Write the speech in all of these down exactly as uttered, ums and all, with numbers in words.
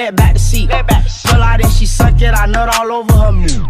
let back the seat. Pull out and she suck it, I nut all over her meat.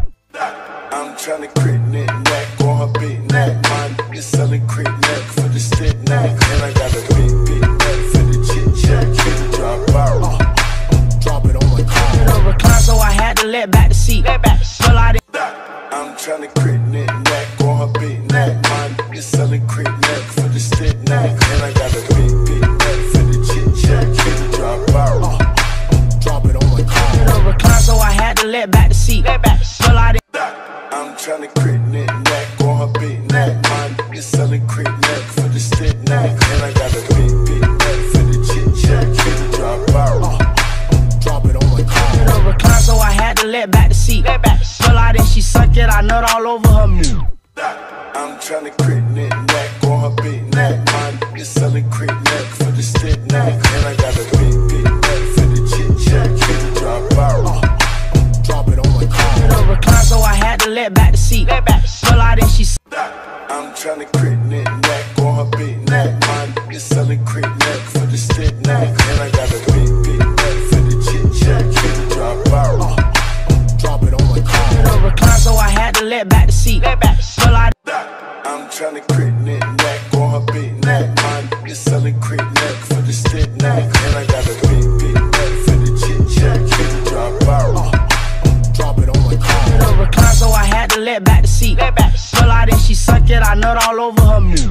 I'm tryna crit neck, neck on her big neck. My nigga selling crit neck for the stick neck. And I got a big, big neck for the chit chat. Drop out, uh, drop it on my car. The recline, so I had to let back the seat. Pull out and I'm tryna crit neck, neck on her big neck. My nigga selling crit neck for the stick neck. And I got a big, big neck for the chit chat. Drop out, uh, drop it on my car. the recline, so I had to let back the seat. Pull out and I'm tryna crit neck, neck on her big neck. My nigga selling crit neck for the stick neck. And I got a big, big neck for the chit chat. Drop out, uh, drop it on my car. the recline, so I had to let back the seat. Pull out and she suck it, I nut all over her meat. I'm tryna crit neck, neck on her big neck. My nigga selling crit neck for the stick neck. And I got a big, big neck for the chit chat. Drop out, uh, drop it on my car. The recline, so I had to let back the seat. Pull out and she I'm tryna crit neck, neck on her big neck. My nigga selling crit neck for the stick neck. And I got a big, big neck for the chit chat. Drop out, uh, drop it on my car. the recline, so I had to let back the seat. Pull out I'm tryna crit neck, neck on her big neck. My nigga selling crit neck for the stick neck. And I got a big, big neck for the chit chat. Drop out, uh, drop it on my car. the recline, so I had to let back the seat. Pull out and she suck it, I nut all over her meat.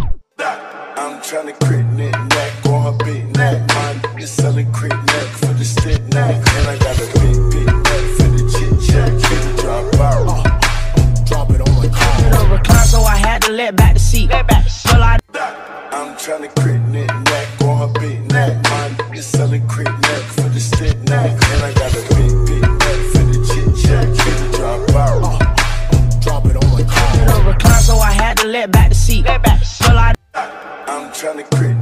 I'm tryna crit neck, neck on her big neck. My nigga selling crit neck for the stick neck. And I got a big, big neck for the chit chat. Drop out, uh, drop it on my car. the recline, so I had to let back the seat. Pull out I'm tryna crit neck, neck on her big neck. My nigga selling crit neck for the stick neck. And I got a big, big neck for the chit chat. Drop out, uh, drop it on my car. the recline, so I had to let back the seat. Pull out I'm tryna crit